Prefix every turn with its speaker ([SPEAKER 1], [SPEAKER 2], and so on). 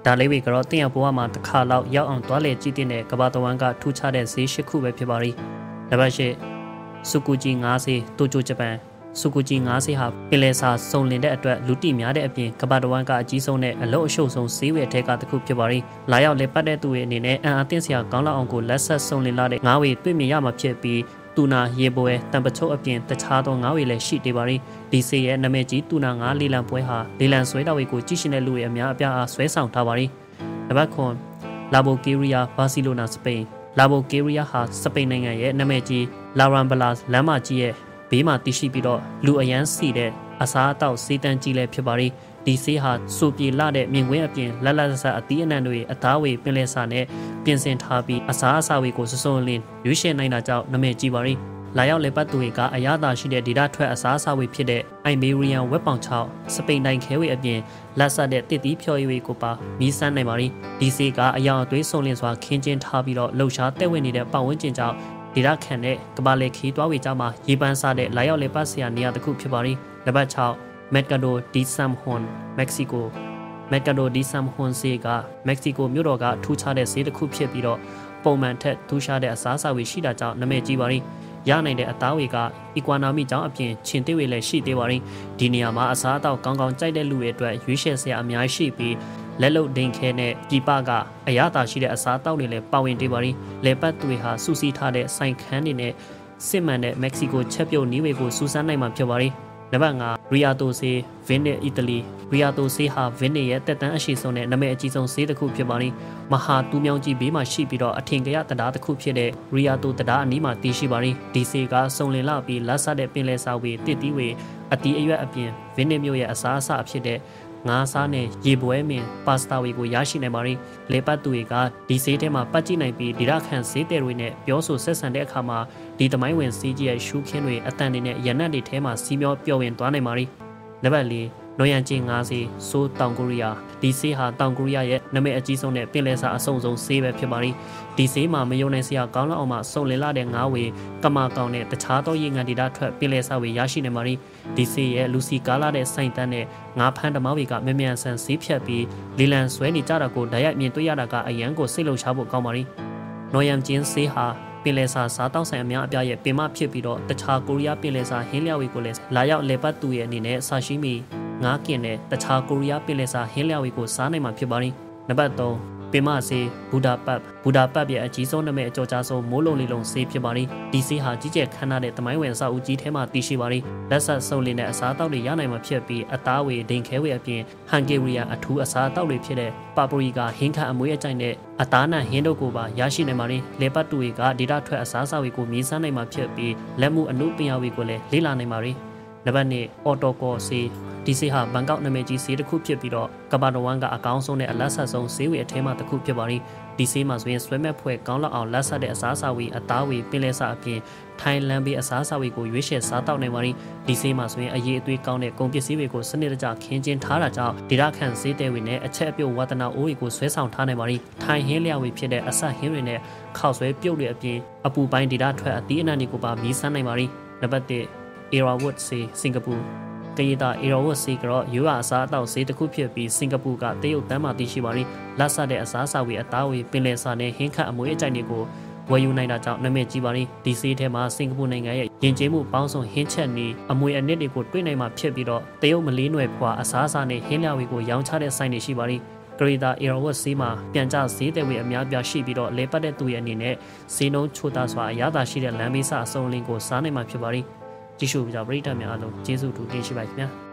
[SPEAKER 1] ဒါလေးကတော့တင်ရဘဝမှာတစ်ခါလောက်ရောက်အောင်တွားလေကြည့်တဲ့ကဘာတဝမ်းကထူးခြားတဲ့ဈေး၈ခုပဲဖြစ်ပါလိမ့်နံပါတ်၈ဆူကူဂျီ9ဈေးတိုကျိုဂျပန်ဆူကူဂျီ9ဈေးဟာပင်လယ်စာစုံလင်တဲ့အတွက်လူတိများတဲ့အပြင်ကဘာတဝမ်းကအကြီးဆုံးနဲ့အလုံးအရှုပ်ဆုံးဈေးဝယ်ထဲကတစ်ခုဖြစ်ပါလိမ့်လာရောက်လေပတ်တဲ့သူတွေအနေနဲ့အံအားတင်းစရာကောင်းလောက်အောင်ကိုလက်ဆက်စုံလင်လာတဲ့9ဝေတွေ့မြင်ရမှာဖြစ်ပြီးတူနာရေပွဲတံပချုပ်အပြင်တခြားသော9ဝေလည်းရှိသေးပါလိမ့်ဒီဈေးရဲ့နာမည်ကြီးတူနာ9လေးလံပွဲဟာလေးလံဆွဲတော်ဝေကိုကြည့်ရှင်တဲ့လူတွေအများအပြားအားဆွဲဆောင်ထားပါလိမ့်နံပါတ်9လာဘိုကေရီယာဘာစီလိုနာစပိန်လာဘိုကေရီယာဟာစပိန်နိုင်ငံရဲ့နာမည်ကြီးလာရန်ဘလာလမ်းမကြီးရဲ့ဘေးမှာတည်ရှိပြီးတော့လူအရန်စီတဲ့အစားအသောက်စေးတန်းကြီးလည်းဖြစ်ပါလိမ့်ဒီဆေးဟာစူပြေလာတဲ့မြင်ကွင်းအပြင်လက်လက်ဆက်အသီးအနှံတွေအသားဝေပင်လယ်စာနဲ့ပြင်ဆင်ထားပြီးအစားအစာတွေကိုစုံလင်ရွေးချယ်နိုင်တာကြောင့်နာမည်ကြီးပါလိမ့်လာရောက်လေပတ်သူတွေကအရသာရှိတဲ့ဒေတာထွက်အစားအစာတွေဖြစ်တဲ့အိုင်မေရီယန်ဝက်ပောင်6စပိန်တိုင်းခဲဝေအပြင်လက်ဆက်တဲ့တစ်သီးဖြော်ရည်တွေကိုပါမီးစမ်းနိုင်ပါလိမ့်ဒီဆေးကအယောင်အသွေးစုံလင်စွာခင်းကျင်းထားပြီးတော့လှုပ်ရှားတက်ဝင်နေတဲ့ပတ်ဝန်းကျင်ကြောင့်ဒေတာခံတဲ့ကဘာလေခီးသွားဝေကြမှာရေပန်းစားတဲ့လာရောက်လေပတ်ဆရာနေရာတစ်ခုဖြစ်ပါလိမ့်နံပါတ်6မက်ကာဒိုဒီဆမ်ဟွန်မက္ကဆီကိုမက်ကာဒိုဒီဆမ်ဟွန်ဆေးကမက္ကဆီကိုမြို့တော်ကထူးခြားတဲ့ဆေးတစ်ခုဖြစ်ပြီးတော့ပုံမှန်ထက်ထူးခြားတဲ့အစားအစာတွေရှိတာကြောင့်နာမည်ကြီးပါလိမ့်ရနိုင်တဲ့အသားတွေကအီကွာနာမီကြောင့်အပြင်ခြင်သေးတွေလည်းရှိသေးပါလိမ့်ဒီနေရာမှာအစားအသောက်ကောင်းကောင်းကြိုက်တဲ့လူတွေအတွက်ရွေးချယ်စရာအများကြီးရှိပြီးလက်လုံဒိန်ခဲနဲ့ပြပကအရသာရှိတဲ့အစားအသောက်တွေလည်းပါဝင်သေးပါလိမ့်လေပတ်တွေဟာစူစီထားတဲ့ဆိုင်ခန်းတွေနဲ့စစ်မှန်တဲ့မက္ကဆီကိုချက်ပြုတ်နီးဝေကိုစူးစမ်းနိုင်မှာဖြစ်ပါလိမ့်နံပါတ်5ရီယာတိုဆေးဗင်းနဲ့အီတလီရီယာတိုဆေးဟာဗင်းနဲ့ရဲ့တက်တန်းအရှိဆုံးနဲ့နာမည်အကြီးဆုံးဆေးတစ်ခုဖြစ်ပါလိမ့်မဟာတူးမြောင်းကြီးဘေးမှာရှိပြီးတော့အထင်ကရတရားတစ်ခုဖြစ်တဲ့ရီယာတိုတရားအနီးမှာတည်ရှိပါလိမ့်ဒီဆေးကစုံလင်လာပြီးလက်ဆက်တဲ့ပင်လယ်စာဝေတစ်တီးဝေအတီးအရွက်အပြင်ဗင်းနဲ့မြို့ရဲ့အစားအစာအဖြစ်တဲ့ငါးစားနဲ့ရေပွဲမင်ပါစတာဝေကိုရရှိနိုင်ပါလိမ့်လေပတ်သူတွေကဒီဆေးထဲမှာပတ်ကြည့်နိုင်ပြီးဒီရခန့်ဆေးတဲ့တွေနဲ့ပြောဆိုဆက်ဆံတဲ့အခါမှာဒီသမိုင်းဝင်ဆေးကြီးရဲ့ရှူးခင်းတွေအတန်တွေနဲ့ရနတ်တွေထဲမှာစီးမျောပျော်ဝင်သွားနိုင်ပါလိမ့်နံပါတ်4နိုယန်ကျင်း9ဆေးဆိုးတောင်ကိုရီးယားဒီဆေးဟာတောင်ကိုရီးယားရဲ့နာမည်အကြီးဆုံးနဲ့ပင်လယ်စာအဆုံဆုံးဆေးပဲဖြစ်ပါလိမ့်ဒီဆေးမှာမယုံနိုင်စရာကောင်းလောက်အောင်မှစုံလင်လာတဲ့ငါးဝေကမာကောင်နဲ့တခြားသောရေငန်ဒေတာထွက်ပင်လယ်စာဝေရရှိနိုင်ပါလိမ့်ဒီဆေးရဲ့လူစီကားလာတဲ့စိုင်တန်းနဲ့ငါးဖမ်းဓမောက်ကမြ мян ဆန်ဆေးဖြတ်ပြီးလီလန်ဆွဲနေကြတာကိုဓာတ်ရိုက်မြင်တွေ့ရတာကအရန်ကိုစိတ်လှုပ်ရှားဖို့ကောင်းပါလိမ့်နိုယန်ကျင်းဆေးဟာပင်လယ်စာစားတောက်ဆိုင်အများအပြားရဲ့ပင်မဖြစ်ပြီးတော့တခြားကိုရီးယားပင်လယ်စာဟင်းလျော်တွေကိုလည်းလာရောက်လေပတ်သူရဲ့အနေနဲ့ဆာရှိမီငါးကင်နဲ့တခြားကိုရီးယားပင်လယ်စာဟင်းလျော်တွေကိုစားနိုင်မှာဖြစ်ပါလိမ့်နံပါတ်3ပင်မဆေးဘူဒါပတ်ရဲ့အကြီးဆုံးနာမည်အကျော်ကြားဆုံးမိုးလုံးလေးလုံးဆေးဖြစ်ပါလိမ့်ဒီဆေးဟာကြီးကျယ်ခမ်းနားတဲ့သမိုင်းဝင်အစာအုပ်ကြီးထဲမှာတည်ရှိပါလိမ့်လက်ဆက်စုံလင်တဲ့အစားအသောက်တွေရနိုင်မှာဖြစ်ပြီးအသားဝေဒိန်ခဲဝေအပြင်ဟန်ဂေရီယာအထူးအစားအသောက်တွေဖြစ်တဲ့ပါပရီကာဟင်းခန့်အမွေးအကြိုက်နဲ့အသားနံဟင်းတို့ကိုပါရရှိနိုင်ပါလိမ့်လေပတ်တူတွေကဒေတာထွက်အစားအစာတွေကိုမြင်ဆန်းနိုင်မှာဖြစ်ပြီးလက်မှုအနုပညာတွေကိုလည်းလေ့လာနိုင်ပါလိမ့်နံပါတ်2အော်တိုကောဆေးဒီဆေးဟာဘန်ကောက်နာမည်ကြီးဆေးတစ်ခုဖြစ်ပြီးတော့ကမ္ဘာတော်ဝန်ကအကောင်းဆုံးနဲ့အလတ်ဆက်ဆုံးဆေးဝေအထဲမှာတစ်ခုဖြစ်ပါလိမ့်ဒီဆေးမှာဆိုရင်ဆွဲမဲ့ဖွဲ့ကောင်းလောက်အောင်လက်ဆက်တဲ့အစားအစာဝေအသားဝေပင်လယ်စာအပြင်ထိုင်းလန်ဘေးအစားအစာဝေကိုရွေးချယ်စားတောက်နိုင်ပါလိမ့်ဒီဆေးမှာဆိုရင်အရေးအသွေးကောင်းတဲ့ကုန်ပစ္စည်းတွေကိုစနစ်တကျခင်းကျင်းထားတာကြောင့်ဒေတာခန့်ဆေးတဲ့ဝေနဲ့အချက်အပြုတ်ဝါသနာအိုးတွေကိုဆွဲဆောင်ထားနိုင်ပါလိမ့်ထိုင်းဟင်းလျာဝေဖြစ်တဲ့အဆက်ဟင်းတွေနဲ့ခောက်ဆွဲပြုတ်တွေအပြင်အပူပိုင်းဒေတာထွက်အသီးအနှံတွေကိုပါမြည်ဆန်းနိုင်ပါလိမ့်နံပါတ်1 Erawood ဆေးစင်ကာပူကရီတာအေရောဝတ်ဆေးကတော့ယူအစားအသောက်ဆေးတစ်ခုဖြစ်ပြီးစင်ကာပူကတရုတ်တန်းမှာတည်ရှိပါလိမ့်လက်ဆက်တဲ့အစားအစာဝေအသားဝေပင်လယ်စာနဲ့ဟင်းခတ်အမွေးအကြိုက်တွေကိုဝယ်ယူနိုင်တာကြောင့်နာမည်ကြီးပါလိမ့်ဒီဆေးထဲမှာစင်ကာပူနိုင်ငံရဲ့ယဉ်ကျေးမှုပေါင်းစုံဟင်းချက်နေအမွေအနှစ်တွေကိုတွေ့နိုင်မှာဖြစ်ပြီးတော့တရုတ်မလေးနွယ်ဖွာအစားအစာနဲ့ဟင်းလျာဝေကိုရောင်းချတဲ့ဆိုင်တွေရှိပါလိမ့်ကရီတာအေရောဝတ်ဆေးမှာပြန်ကျဆေးတဲ့ဝေအများပြားရှိပြီးတော့လဲပတ်တဲ့သူရဲ့အနေနဲ့ဆေးနှုံးချိုတာစွာအရသာရှိတဲ့လမ်းမေးစာအစုံလင်ကိုစားနိုင်မှာဖြစ်ပါလိမ့်ကြည့်ရှုကြပရိသတ်များအားလုံးကျေးဇူးတူတင်ရှိပါခင်ဗျာ